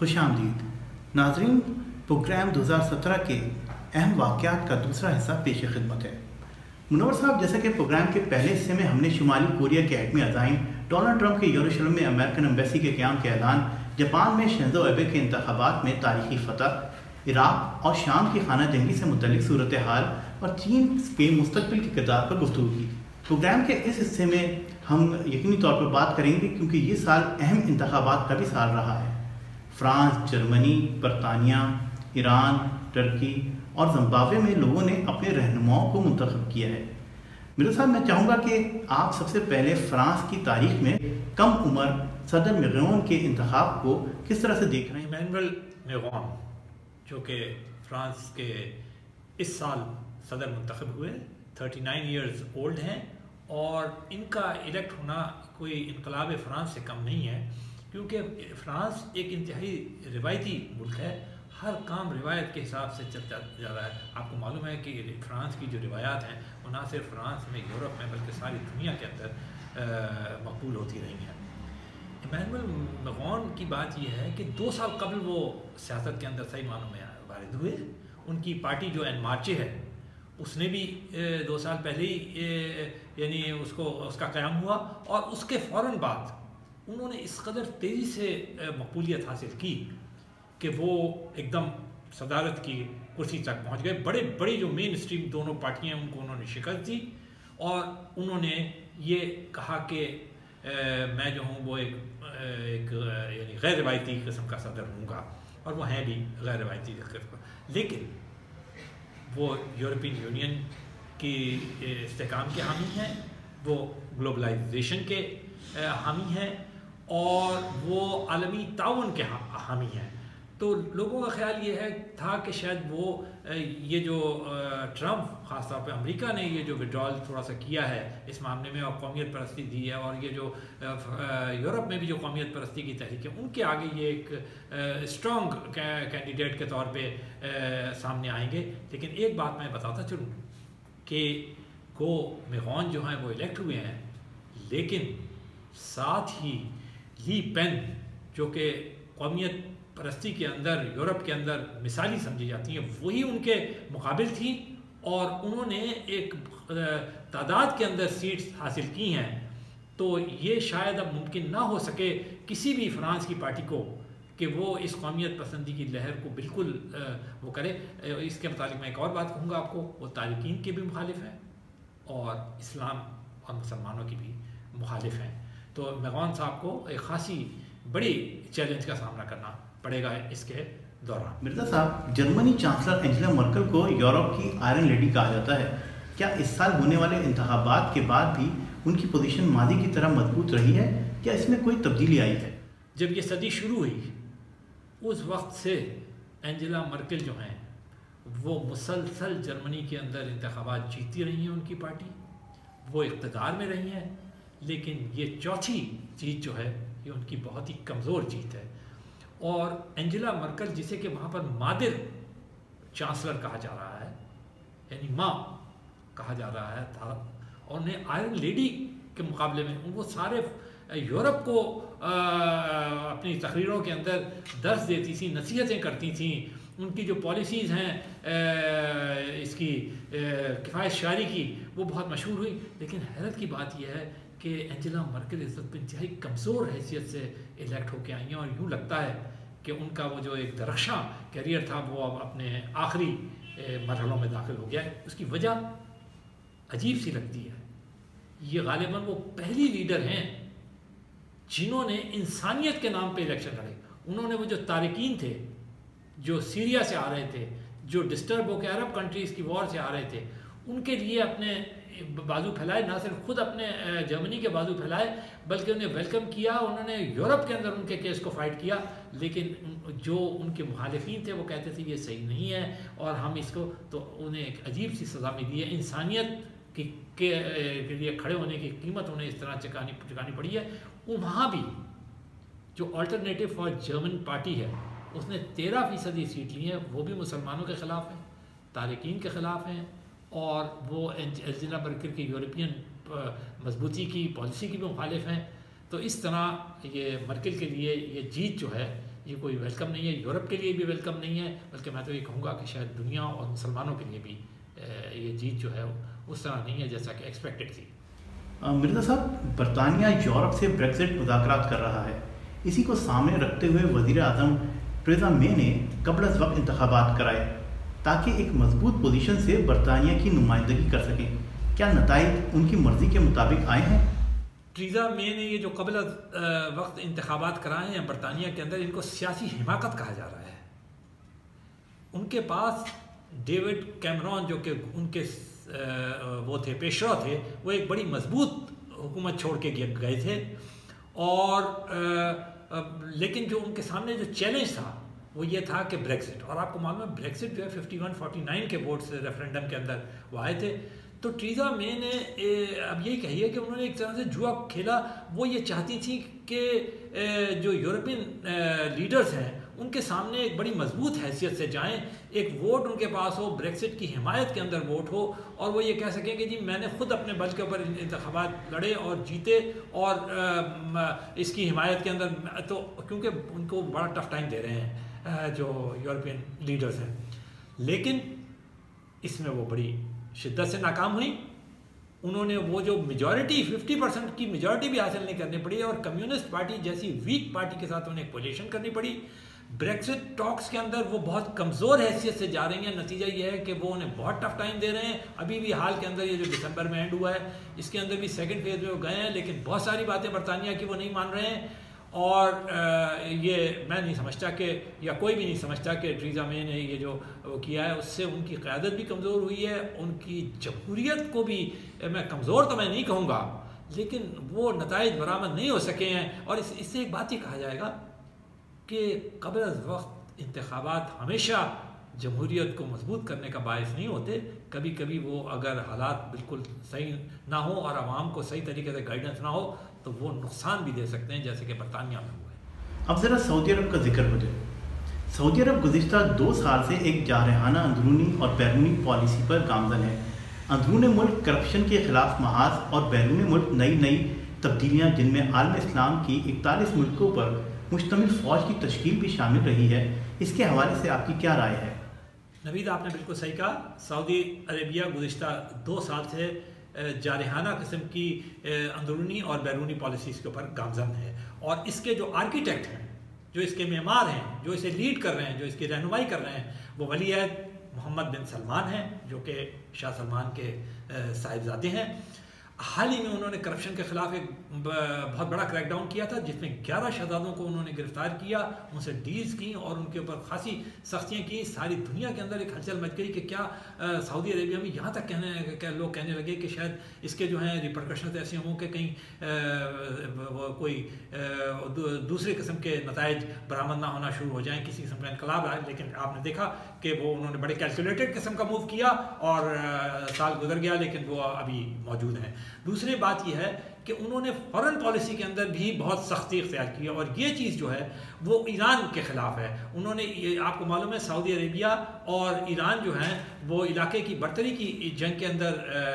خوش آمدید ناظرین، پروگرام 2017 کے اہم واقعات کا دوسرا حصہ پیش خدمت ہے۔ منور صاحب، جیسا کہ پروگرام کے پہلے حصے میں ہم نے شمالی کوریا کے ایٹمی عزائم، ڈونلڈ ٹرمپ کے یروشلم میں امریکن ایمبیسی کے قیام کے اعلان، جاپان میں شنزو ایبے کے انتخابات میں تاریخی فتح، عراق اور شام کی خانہ جنگی سے متعلق صورتحال اور چین کے مستقبل کی کردار پر گفتگو کی۔ پروگرام کے اس حصے میں ہم یقینی طور پر بات کریں گے کیونکہ یہ سال اہم انتخابات کا بھی سال رہا ہے۔ فرانس، جرمنی، برطانیہ، ایران، ترکی اور زمبابوے میں لوگوں نے اپنے رہنماؤں کو منتخب کیا ہے۔ مرزا صاحب، میں چاہوں گا کہ آپ سب سے پہلے فرانس کی تاریخ میں کم عمر صدر میغون کے انتخاب کو کس طرح سے دیکھ رہے ہیں؟ ایمینوئل میغون جو کہ فرانس کے اس سال صدر منتخب ہوئے، 39 ایئرز اولڈ ہیں، اور ان کا الیکٹ ہونا کوئی انقلاب فرانس سے کم نہیں ہے، کیونکہ فرانس ایک انتہائی روایتی ملک ہے۔ ہر کام روایت کے حساب سے چلتا جا رہا ہے۔ آپ کو معلوم ہے کہ فرانس کی جو روایات ہیں وہ نہ صرف فرانس میں، یورپ میں، بلکہ ساری دنیا کے اندر مقبول ہوتی رہی ہیں۔ ایمینوئل میغون کی بات یہ ہے کہ 2 سال قبل وہ سیاست کے اندر صحیح معنوں میں وارد ہوئے۔ ان کی پارٹی جو این مارچے ہے، اس نے بھی 2 سال پہلے ہی یعنی اس کا قیام ہوا، اور اس کے فوراً بعد انہوں نے اس قدر تیزی سے مقبولیت حاصل کی کہ وہ ایک دم صدارت کی کرسی تک پہنچ گئے۔ بڑے جو مین اسٹریم دونوں پارٹیاں ہیں ان کو انہوں نے شکست دی، اور انہوں نے یہ کہا کہ میں جو ہوں وہ ایک یعنی غیر روایتی قسم کا صدر ہوں گا، اور وہ ہیں بھی غیر روایتی قسم کا، لیکن وہ یورپین یونین کی استحکام کے حامی ہیں، وہ گلوبلائزیشن کے حامی ہیں، اور وہ عالمی تعاون کے حامی ہیں۔ تو لوگوں کا خیال یہ تھا کہ شاید وہ یہ جو ٹرمپ، خاص طور پہ امریکہ نے یہ جو وڈرال تھوڑا سا کیا ہے اس معاملے میں اور قومیت پرستی دی ہے، اور یہ جو یورپ میں بھی جو قومیت پرستی کی تحریک ہے، ان کے آگے یہ ایک اسٹرانگ کینڈیڈیٹ کے طور پہ سامنے آئیں گے۔ لیکن ایک بات میں بتاتا چلوں کہ میغون جو ہیں وہ الیکٹ ہوئے ہیں، لیکن ساتھ ہی لی پین جو کہ قومیت پرستی کے اندر یورپ کے اندر مثالی سمجھی جاتی ہیں، وہی ان کے مقابل تھی، اور انہوں نے ایک تعداد کے اندر سیٹس حاصل کی ہیں۔ تو یہ شاید اب ممکن نہ ہو سکے کسی بھی فرانس کی پارٹی کو کہ وہ اس قومیت پسندی کی لہر کو بالکل وہ کرے۔ اس کے متعلق میں ایک اور بات کہوں گا آپ کو، وہ تارکین کے بھی مخالف ہیں اور اسلام اور مسلمانوں کی بھی مخالف ہیں۔ تو میغون صاحب کو ایک خاصی بڑی چیلنج کا سامنا کرنا پڑے گا اس کے دوران۔ مرزا صاحب، جرمنی چانسلر انجلا مرکل کو یورپ کی آئرن لیڈی کہا جاتا ہے۔ کیا اس سال ہونے والے انتخابات کے بعد بھی ان کی پوزیشن ماضی کی طرح مضبوط رہی ہے یا اس میں کوئی تبدیلی آئی ہے؟ جب یہ صدی شروع ہوئی اس وقت سے انجلا مرکل جو ہیں وہ مسلسل جرمنی کے اندر انتخابات جیتی رہی ہیں، ان کی پارٹی وہ اقتدار میں رہی ہیں، لیکن یہ چوتھی جیت جو ہے یہ ان کی بہت ہی کمزور جیت ہے۔ اور انجلا مرکل، جسے کہ وہاں پر مادر چانسلر کہا جا رہا ہے، یعنی ماں کہا جا رہا ہے تھا، اور انہیں آئرن لیڈی کے مقابلے میں وہ سارے یورپ کو اپنی تقریروں کے اندر درس دیتی تھیں، نصیحتیں کرتی تھیں۔ ان کی جو پالیسیز ہیں اس کی کفایت شعاری کی، وہ بہت مشہور ہوئی۔ لیکن حیرت کی بات یہ ہے کہ انجلا مرکل اس وقت انتہائی کمزور حیثیت سے الیکٹ ہو کے آئی ہیں، اور یوں لگتا ہے کہ ان کا وہ جو ایک درخشاں کیریئر تھا وہ اب اپنے آخری مرحلوں میں داخل ہو گیا ہے۔ اس کی وجہ عجیب سی لگتی ہے، یہ غالباً وہ پہلی لیڈر ہیں جنہوں نے انسانیت کے نام پہ الیکشن لڑے۔ انہوں نے وہ جو تارکین تھے، جو سیریا سے آ رہے تھے، جو ڈسٹرب ہو کے عرب کنٹریز کی وار سے آ رہے تھے، ان کے لیے اپنے بازو پھیلائے، نہ صرف خود اپنے جرمنی کے بازو پھیلائے بلکہ انہیں ویلکم کیا، انہوں نے یورپ کے اندر ان کے کیس کو فائٹ کیا۔ لیکن جو ان کے مخالفین تھے وہ کہتے تھے یہ صحیح نہیں ہے اور ہم اس کو، تو انہیں ایک عجیب سی سزا ملی ہے۔ انسانیت کے لیے کھڑے ہونے کی قیمت انہیں اس طرح چکانی پڑی ہے۔ وہاں بھی جو آلٹرنیٹو فار جرمن پارٹی ہے اس نے 13% سیٹ لی ہیں، وہ بھی مسلمانوں کے خلاف ہیں، تارکین کے خلاف ہیں، اور وہ انجلا مرکل کی یورپین مضبوطی کی پالیسی کی بھی مخالف ہیں۔ تو اس طرح یہ مرکل کے لیے یہ جیت جو ہے یہ کوئی ویلکم نہیں ہے، یورپ کے لیے بھی ویلکم نہیں ہے، بلکہ میں تو یہ کہوں گا کہ شاید دنیا اور مسلمانوں کے لیے بھی یہ جیت جو ہے اس طرح نہیں ہے جیسا کہ ایکسپیکٹڈ تھی۔ مرزا صاحب، برطانیہ یورپ سے بریکزٹ مذاکرات کر رہا ہے، اسی کو سامنے رکھتے ہوئے وزیر اعظم ٹریزا مے نے قبل از وقت انتخابات کرائے تاکہ ایک مضبوط پوزیشن سے برطانیہ کی نمائندگی کر سکیں۔ کیا نتائج ان کی مرضی کے مطابق آئے ہیں؟ ٹریزا مے نے یہ جو قبل از وقت انتخابات کرائے ہیں برطانیہ کے اندر، ان کو سیاسی حماقت کہا جا رہا ہے۔ ان کے پاس ڈیوڈ کیمرون جو کہ ان کے وہ تھے پیشرو تھے، وہ ایک بڑی مضبوط حکومت چھوڑ کے گئے تھے، اور لیکن جو ان کے سامنے جو چیلنج تھا وہ یہ تھا کہ بریکزٹ، اور آپ کو معلوم ہے بریکزٹ جو ہے 51-49 کے ووٹ سے ریفرینڈم کے اندر وہ آئے تھے۔ تو ٹریزا مے نے اب یہی کہی ہے کہ انہوں نے ایک طرح سے جوا کھیلا۔ وہ یہ چاہتی تھی کہ جو یورپین لیڈرز ہیں ان کے سامنے ایک بڑی مضبوط حیثیت سے جائیں، ایک ووٹ ان کے پاس ہو، بریکزٹ کی حمایت کے اندر ووٹ ہو، اور وہ یہ کہہ سکیں کہ جی میں نے خود اپنے بل کے اوپر انتخابات لڑے اور جیتے، اور اس کی حمایت کے اندر تو کیونکہ ان کو بڑا ٹف ٹائم دے رہے ہیں جو یورپین لیڈرز ہیں، لیکن اس میں وہ بڑی شدت سے ناکام ہوئی۔ انہوں نے وہ جو میجورٹی 50% کی میجورٹی بھی حاصل نہیں کرنی پڑی، اور کمیونسٹ پارٹی جیسی ویک پارٹی کے ساتھ انہیں کولیشن کرنی پڑی۔ بریکزٹ ٹاکس کے اندر وہ بہت کمزور حیثیت سے جا رہی ہیں۔ نتیجہ یہ ہے کہ وہ انہیں بہت ٹف ٹائم دے رہے ہیں۔ ابھی بھی حال کے اندر یہ جو دسمبر میں اینڈ ہوا ہے اس کے اندر بھی سیکنڈ فیز میں وہ گئے ہیں، لیکن بہت ساری باتیں برطانیہ کی وہ نہیں مان رہے ہیں، اور یہ میں نہیں سمجھتا کہ، یا کوئی بھی نہیں سمجھتا کہ ٹریزا مے نے یہ جو وہ کیا ہے اس سے ان کی قیادت بھی کمزور ہوئی ہے، ان کی جمہوریت کو بھی میں کمزور تو میں نہیں کہوں گا، لیکن وہ نتائج برآمد نہیں ہو سکے ہیں۔ اور اس سے ایک بات یہ کہا جائے گا کہ قبل از وقت انتخابات ہمیشہ جمہوریت کو مضبوط کرنے کا باعث نہیں ہوتے، کبھی کبھی وہ اگر حالات بالکل صحیح نہ ہو اور عوام کو صحیح طریقے سے گائیڈنس نہ ہو تو وہ نقصان بھی دے سکتے ہیں، جیسے کہ برطانیہ میں ہوا ہے۔ اب ذرا سعودی عرب کا ذکر ہو جائے۔ سعودی عرب گزشتہ 2 سال سے ایک جارحانہ اندرونی اور بیرونی پالیسی پر گامزن ہے۔ اندرون ملک کرپشن کے خلاف محاذ اور بیرون ملک نئی تبدیلیاں، جن میں عالم اسلام کی 41 ملکوں پر مشتمل فوج کی تشکیل بھی شامل رہی ہے، اس کے حوالے سے آپ کی کیا رائے ہے؟ نوید، آپ نے بالکل صحیح کہا۔ سعودی عربیہ گزشتہ 2 سال سے جارحانہ قسم کی اندرونی اور بیرونی پالیسیز کے اوپر گامزن ہے، اور اس کے جو آرکیٹیکٹ ہیں، جو اس کے معمار ہیں، جو اسے لیڈ کر رہے ہیں، جو اس کی رہنمائی کر رہے ہیں، وہ ولی عہد محمد بن سلمان ہیں، جو کہ شاہ سلمان کے صاحبزادے ہیں۔ حال ہی میں انہوں نے کرپشن کے خلاف ایک بہت بڑا کریک ڈاؤن کیا تھا، جس میں 11 شہزادوں کو انہوں نے گرفتار کیا، ان سے ڈیلز کیں اور ان کے اوپر خاصی سختیاں کی۔ ساری دنیا کے اندر ایک ہلچل مچ گئی کہ کیا سعودی عربیہ میں یہاں تک لوگ کہنے لگے کہ شاید اس کے جو ہیں ریپرکشنز ایسے ہوں کہ کہیں کوئی دوسرے قسم کے نتائج برآمد نہ ہونا شروع ہو جائیں، کسی قسم کا انقلاب آئے۔ لیکن آپ نے دیکھا کہ وہ انہوں نے بڑے کیلکولیٹڈ قسم کا موو کیا، اور سال گزر گیا لیکن وہ ابھی موجود ہیں۔ دوسری بات یہ ہے کہ انہوں نے فورن پالیسی کے اندر بھی بہت سختی اختیار کی، اور یہ چیز جو ہے وہ ایران کے خلاف ہے۔ انہوں نے، آپ کو معلوم ہے سعودی عربیہ اور ایران جو ہیں وہ علاقے کی برتری کی جنگ کے اندر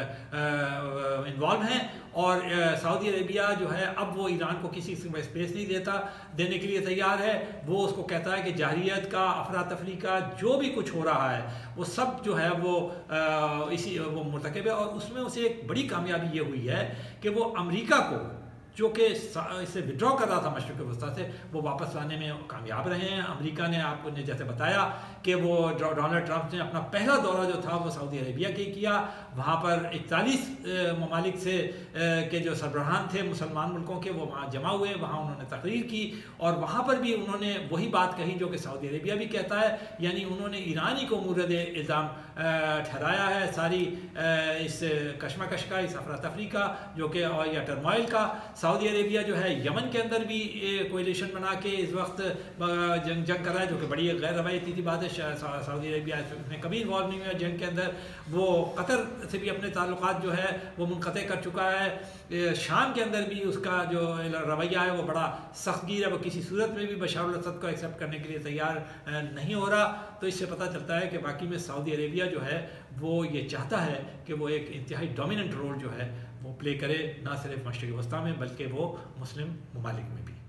انوالو ہیں، اور سعودی عربیہ جو ہے اب وہ ایران کو کسی قسم کا اسپیس نہیں دینے کے لیے تیار ہے۔ وہ اس کو کہتا ہے کہ جارحیت کا، افراتفری کا جو بھی کچھ ہو رہا ہے وہ سب جو ہے وہ مرتکب ہے، اور اس میں اسے ایک بڑی کامیابی یہ ہوئی ہے کہ وہ امریکہ کو، جو کہ اسے وڈرا کر رہا تھا مشرق وسطیٰ سے، وہ واپس لانے میں کامیاب رہے ہیں۔ امریکہ نے، آپ نے جیسے بتایا کہ وہ ڈونلڈ ٹرمپ نے اپنا پہلا دورہ جو تھا وہ سعودی عربیہ کے کیا، وہاں پر 41 ممالک سے کے جو سربراہان تھے مسلمان ملکوں کے، وہ وہاں جمع ہوئے، وہاں انہوں نے تقریر کی، اور وہاں پر بھی انہوں نے وہی بات کہی جو کہ سعودی عربیہ بھی کہتا ہے، یعنی انہوں نے ایرانی کو مورد الزام ٹھہرایا ہے ساری اس کشمکش کا، اس افراتفری کا جو کہ، یا ٹرمائل کا۔ سعودی عربیہ جو ہے یمن کے اندر بھی کوئلیشن بنا کے اس وقت جنگ کر رہا ہے، جو کہ بڑی غیر روایتی تھی بات ہے۔ سعودی عربیہ میں کبھی انوالو نہیں ہوا جنگ کے اندر۔ وہ قطر سے بھی اپنے تعلقات جو ہے وہ منقطع کر چکا ہے۔ شام کے اندر بھی اس کا جو رویہ ہے وہ بڑا سخت گیر ہے، وہ کسی صورت میں بھی بشار الاسد کو ایکسیپٹ کرنے کے لیے تیار نہیں ہو رہا۔ تو اس سے پتہ چلتا ہے کہ باقی میں سعودی عربیہ جو ہے وہ یہ چاہتا ہے کہ وہ ایک انتہائی ڈومیننٹ رول جو ہے وہ پلے کرے، نہ صرف مشرق وسطیٰ میں بلکہ وہ مسلم ممالک میں بھی۔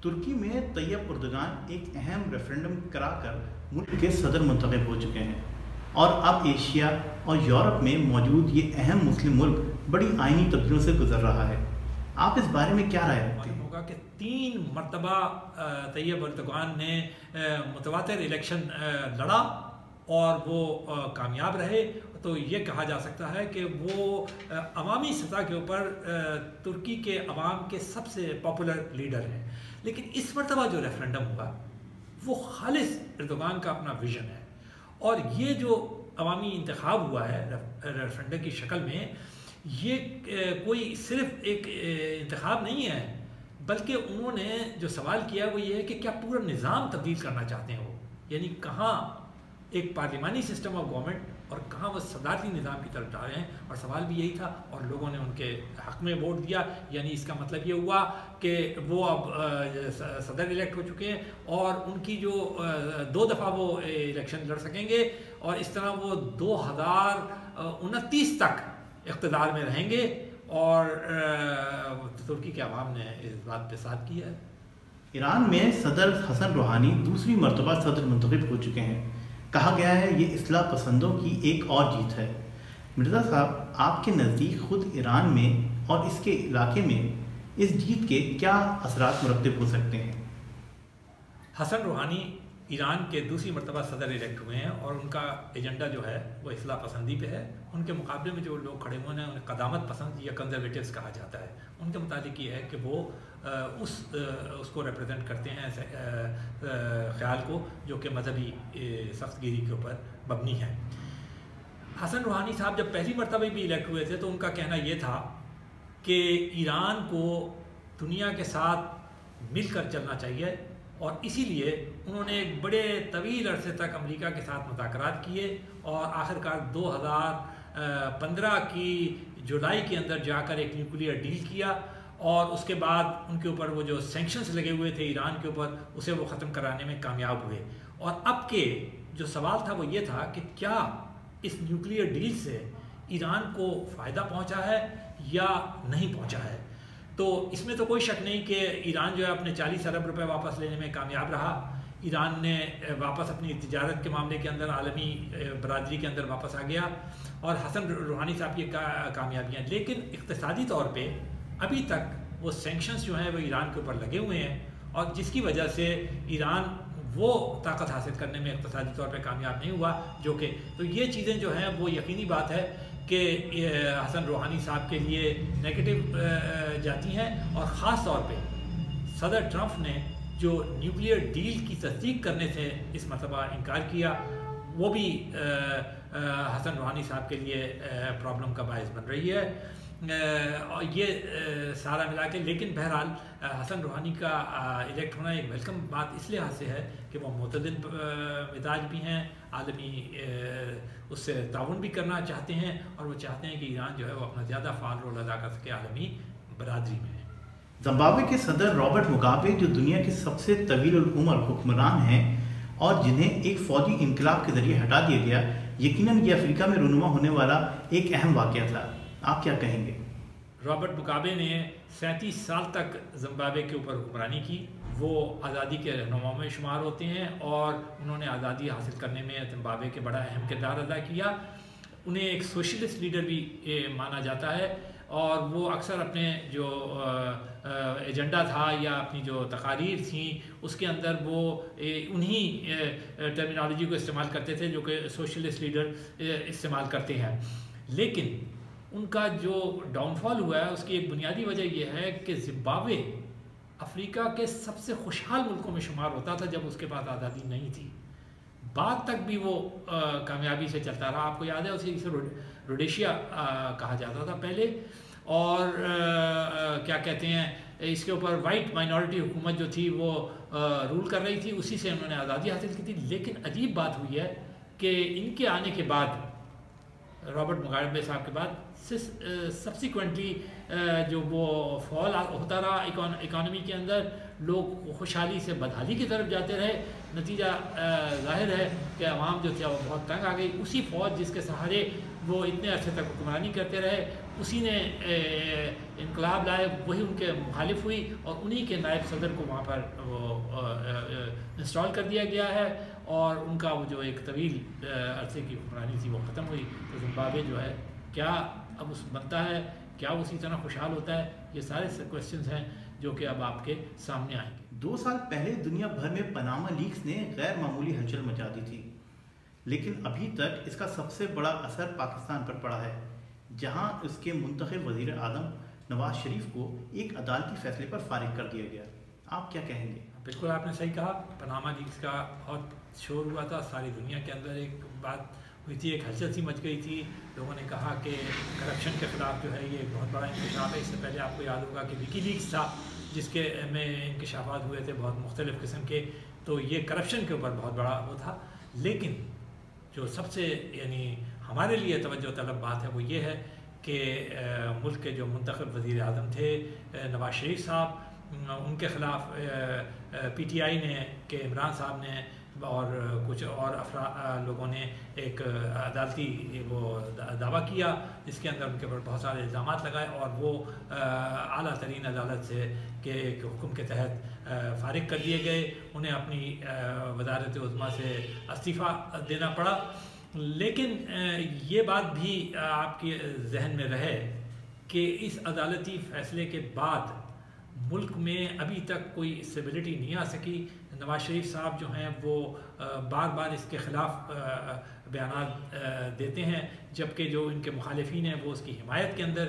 ترکی میں طیب اردگان ایک اہم ریفرنڈم کرا کر ملک کے صدر منتخب ہو چکے ہیں، اور اب ایشیا اور یورپ میں موجود یہ اہم مسلم ملک بڑی آئینی تبدیلیوں سے گزر رہا ہے۔ آپ اس بارے میں کیا رائے رکھتے ہیں؟ ہوگا کہ 3 مرتبہ طیب اردگان نے متواتر الیکشن لڑا اور وہ کامیاب رہے، تو یہ کہا جا سکتا ہے کہ وہ عوامی سطح کے اوپر ترکی کے عوام کے سب سے پاپولر لیڈر ہیں۔ لیکن اس مرتبہ جو ریفرنڈم ہوا وہ خالص اردگان کا اپنا ویژن ہے، اور یہ جو عوامی انتخاب ہوا ہے ریفرنڈم کی شکل میں، یہ کوئی صرف ایک انتخاب نہیں ہے، بلکہ انہوں نے جو سوال کیا وہ یہ ہے کہ کیا پورا نظام تبدیل کرنا چاہتے ہیں وہ، یعنی کہاں ایک پارلیمانی سسٹم آف گورنمنٹ اور کہاں وہ صدارتی نظام کی طرف جا رہے ہیں، اور سوال بھی یہی تھا، اور لوگوں نے ان کے حق میں ووٹ دیا۔ یعنی اس کا مطلب یہ ہوا کہ وہ اب صدر الیکٹ ہو چکے ہیں، اور ان کی جو 2 دفعہ وہ الیکشن لڑ سکیں گے، اور اس طرح وہ 2029 تک اقتدار میں رہیں گے، اور ترکی کے عوام نے اس بات پہ ساتھ کیا ہے۔ ایران میں صدر حسن روحانی دوسری مرتبہ صدر منتخب ہو چکے ہیں۔ کہا گیا ہے یہ اصلاح پسندوں کی ایک اور جیت ہے۔ مرزا صاحب، آپ کے نزدیک خود ایران میں اور اس کے علاقے میں اس جیت کے کیا اثرات مرتب ہو سکتے ہیں؟ حسن روحانی ایران کے دوسری مرتبہ صدر الیکٹ ہوئے ہیں، اور ان کا ایجنڈا جو ہے وہ اصلاح پسندی پہ ہے۔ ان کے مقابلے میں جو لوگ کھڑے ہوئے ہیں انہیں قدامت پسند یا کنزرویٹیوز کہا جاتا ہے۔ ان کے متعلق یہ ہے کہ وہ اس کو ریپرزینٹ کرتے ہیں خیال کو جو کہ مذہبی سخت گیری کے اوپر مبنی ہے۔ حسن روحانی صاحب جب پہلی مرتبہ بھی الیکٹ ہوئے تھے تو ان کا کہنا یہ تھا کہ ایران کو دنیا کے ساتھ مل کر چلنا چاہیے، اور اسی لیے انہوں نے ایک بڑے طویل عرصے تک امریکہ کے ساتھ مذاکرات کیے، اور آخرکار 2015 کی جولائی کے اندر جا کر ایک نیوکلیئر ڈیل کیا، اور اس کے بعد ان کے اوپر وہ جو سینکشنز لگے ہوئے تھے ایران کے اوپر اسے وہ ختم کرانے میں کامیاب ہوئے۔ اور اب کے جو سوال تھا وہ یہ تھا کہ کیا اس نیوکلیئر ڈیل سے ایران کو فائدہ پہنچا ہے یا نہیں پہنچا ہے۔ تو اس میں تو کوئی شک نہیں کہ ایران جو ہے اپنے 40 ارب روپے واپس لینے میں کامیاب رہا۔ ایران نے واپس اپنی تجارت کے معاملے کے اندر عالمی برادری کے اندر واپس آ گیا، اور حسن روحانی صاحب کی کامیابیاں، لیکن اقتصادی طور پہ ابھی تک وہ سینکشنز جو ہیں وہ ایران کے اوپر لگے ہوئے ہیں، اور جس کی وجہ سے ایران وہ طاقت حاصل کرنے میں اقتصادی طور پہ کامیاب نہیں ہوا، جو کہ تو یہ چیزیں جو ہیں وہ یقینی بات ہے کہ حسن روحانی صاحب کے لیے نیگیٹو جاتی ہیں۔ اور خاص طور پہ صدر ٹرمپ نے جو نیوکلیئر ڈیل کی تصدیق کرنے سے اس مرتبہ انکار کیا، وہ بھی حسن روحانی صاحب کے لیے پرابلم کا باعث بن رہی ہے۔ اور یہ سارا ملا کے، لیکن بہرحال حسن روحانی کا الیکٹ ہونا ایک ویلکم بات اس لحاظ سے ہے کہ وہ معتدل مزاج بھی ہیں، عالمی اس سے تعاون بھی کرنا چاہتے ہیں، اور وہ چاہتے ہیں کہ ایران جو ہے وہ اپنا زیادہ فعال رول ادا کر سکے عالمی برادری میں۔ زمبابوے کے صدر رابرٹ مگابے، جو دنیا کے سب سے طویل العمر حکمران ہیں اور جنہیں ایک فوجی انقلاب کے ذریعے ہٹا دیا گیا، یقیناً یہ افریقہ میں رونما ہونے والا ایک اہم واقعہ تھا۔ آپ کیا کہیں گے؟ رابرٹ مگابے نے 37 سال تک زمبابوے کے اوپر حکمرانی کی۔ وہ آزادی کے رہنماؤں میں شمار ہوتے ہیں، اور انہوں نے آزادی حاصل کرنے میں زمبابوے کے بڑا اہم کردار ادا کیا۔ انہیں ایک سوشلسٹ لیڈر بھی مانا جاتا ہے، اور وہ اکثر اپنے جو ایجنڈا تھا یا اپنی جو تقاریر تھیں اس کے اندر وہ انہی ٹرمینالوجی کو استعمال کرتے تھے جو کہ سوشلسٹ لیڈر استعمال کرتے ہیں۔ لیکن ان کا جو ڈاؤن فال ہوا ہے اس کی ایک بنیادی وجہ یہ ہے کہ زمبابوے افریقہ کے سب سے خوشحال ملکوں میں شمار ہوتا تھا جب اس کے پاس آزادی نہیں تھی۔ بعد تک بھی وہ کامیابی سے چلتا رہا۔ آپ کو یاد ہے اسے روڈیشیا کہا جاتا تھا پہلے، اور کیا کہتے ہیں اس کے اوپر وائٹ مائنورٹی حکومت جو تھی وہ رول کر رہی تھی، اسی سے انہوں نے آزادی حاصل کی تھی۔ لیکن عجیب بات ہوئی ہے کہ ان کے آنے کے بعد، رابرٹ مگابے صاحب کے بعد، سبسیکوینٹلی جو وہ فال ہوتا رہا اکانومی کے اندر، لوگ خوشحالی سے بدحالی کی طرف جاتے رہے۔ نتیجہ ظاہر ہے کہ عوام جو تھا وہ بہت تنگ آ گئی۔ اسی فوج جس کے سہارے وہ اتنے عرصے تک حکمرانی کرتے رہے، اسی نے انقلاب لائے، وہی ان کے مخالف ہوئی اور انہی کے نائب صدر کو وہاں پر انسٹال کر دیا گیا ہے، اور ان کا وہ جو ایک طویل عرصے کی حکمرانی تھی وہ ختم ہوئی۔ تو زمبابوے جو ہے کیا اب اس بنتا ہے، کیا اسی طرح خوشحال ہوتا ہے؟ یہ سارے کویسچنز ہیں جو کہ اب آپ کے سامنے آئیں گے۔ 2 سال پہلے دنیا بھر میں پاناما لیکس نے غیر معمولی ہلچل مچا دی تھی، لیکن ابھی تک اس کا سب سے بڑا اثر پاکستان پر پڑا ہے، جہاں اس کے منتخب وزیر اعظم نواز شریف کو ایک عدالتی فیصلے پر فارغ کر دیا گیا۔ آپ کیا کہیں گے؟ بالکل آپ نے صحیح کہا، پاناما لیکس کا بہت شور ہوا تھا، ساری دنیا کے اندر ایک بات ہوئی تھی، ایک ہلچل سی مچ گئی تھی، لوگوں نے کہا کہ کرپشن کے خلاف جو ہے یہ ایک بہت بڑا انکشاف ہے۔ اس سے پہلے آپ کو یاد ہوگا کہ وکی لیکس تھا جس کے میں انکشافات ہوئے تھے بہت مختلف قسم کے، تو یہ کرپشن کے اوپر بہت بڑا وہ تھا۔ لیکن جو سب سے یعنی ہمارے لیے توجہ طلب بات ہے وہ یہ ہے کہ ملک کے جو منتخب وزیر اعظم تھے نواز شریف صاحب، ان کے خلاف پی ٹی آئی نے کہ عمران صاحب نے اور کچھ اور لوگوں نے ایک عدالتی وہ دعویٰ کیا جس کے اندر ان کے اوپر بہت سارے الزامات لگائے، اور وہ اعلیٰ ترین عدالت سے کے ایک حکم کے تحت فارغ کر دیے گئے، انہیں اپنی وزارت عظمیٰ سے استعفیٰ دینا پڑا۔ لیکن یہ بات بھی آپ کے ذہن میں رہے کہ اس عدالتی فیصلے کے بعد ملک میں ابھی تک کوئی اسٹیبلٹی نہیں آ سکی۔ نواز شریف صاحب جو ہیں وہ بار بار اس کے خلاف بیانات دیتے ہیں، جبکہ جو ان کے مخالفین ہیں وہ اس کی حمایت کے اندر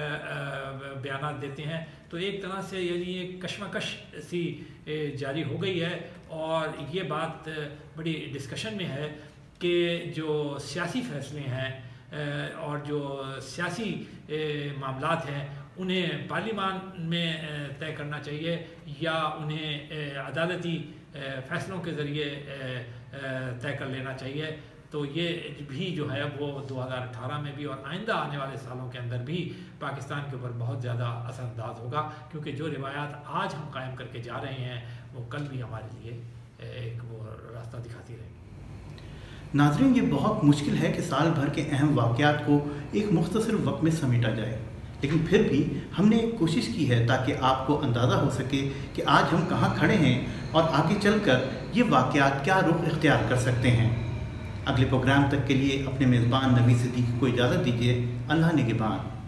بیانات دیتے ہیں۔ تو ایک طرح سے یعنی ایک کشمکش سی جاری ہو گئی ہے، اور یہ بات بڑی ڈسکشن میں ہے کہ جو سیاسی فیصلے ہیں اور جو سیاسی معاملات ہیں انہیں پارلیمان میں طے کرنا چاہیے یا انہیں عدالتی فیصلوں کے ذریعے طے کر لینا چاہیے۔ تو یہ بھی جو ہے وہ 2018 میں بھی اور آئندہ آنے والے سالوں کے اندر بھی پاکستان کے اوپر بہت زیادہ اثر انداز ہوگا، کیونکہ جو روایات آج ہم قائم کر کے جا رہے ہیں وہ کل بھی ہمارے لیے ایک وہ راستہ دکھاتی رہے گی۔ ناظرین، یہ بہت مشکل ہے کہ سال بھر کے اہم واقعات کو ایک مختصر وقت میں سمیٹا جائے، لیکن پھر بھی ہم نے ایک کوشش کی ہے تاکہ آپ کو اندازہ ہو سکے کہ آج ہم کہاں کھڑے ہیں اور آگے چل کر یہ واقعات کیا رخ اختیار کر سکتے ہیں۔ اگلے پروگرام تک کے لیے اپنے میزبان نوید صدیقی کو اجازت دیجیے۔ اللہ نگہبان۔